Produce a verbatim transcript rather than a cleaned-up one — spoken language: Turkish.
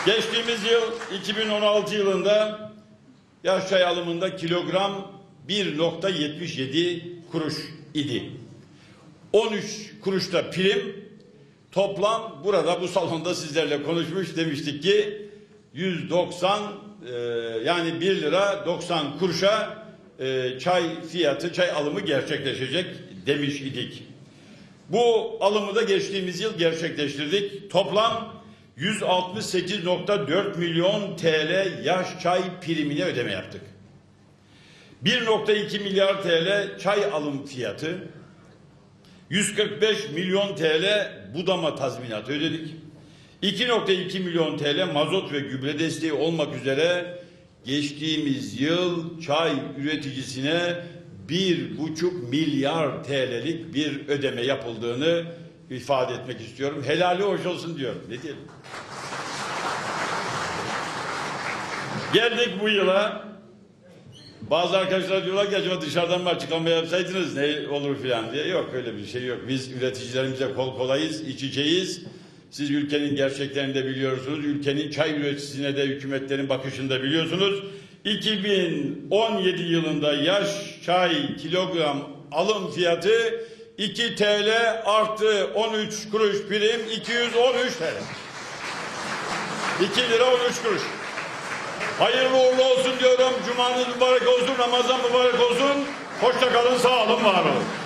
Geçtiğimiz yıl iki bin on altı yılında yaş çay alımında kilogram bir nokta yetmiş yedi kuruş idi. on üç kuruşta prim, toplam burada bu salonda sizlerle konuşmuş, demiştik ki yüz doksan e, yani bir lira doksan kuruşa e, çay fiyatı, çay alımı gerçekleşecek demiş idik. Bu alımı da geçtiğimiz yıl gerçekleştirdik. Toplam yüz altmış sekiz nokta dört milyon T L yaş çay primine ödeme yaptık. bir nokta iki milyar T L çay alım fiyatı, yüz kırk beş milyon T L budama tazminatı ödedik. iki nokta iki milyon T L mazot ve gübre desteği olmak üzere geçtiğimiz yıl çay üreticisine bir buçuk milyar T L'lik bir ödeme yapıldığını ifade etmek istiyorum. Helali hoş olsun diyorum. Ne diyelim? Geldik bu yıla. Bazı arkadaşlar diyorlar ki acaba dışarıdan mı açıklama yapsaydınız ne olur filan diye. Yok, öyle bir şey yok. Biz üreticilerimize kol kolayız, iç içeyiz. Siz ülkenin gerçeklerini de biliyorsunuz. Ülkenin çay üreticisine de hükümetlerin bakışını da biliyorsunuz. iki bin on yedi yılında yaş çay kilogram alım fiyatı iki T L artı on üç kuruş prim iki yüz on üç T L. iki lira on üç kuruş. Hayırlı uğurlu olsun diyorum. Cumanız mübarek olsun, Ramazan mübarek olsun. Hoşça kalın, sağ olun, var olun.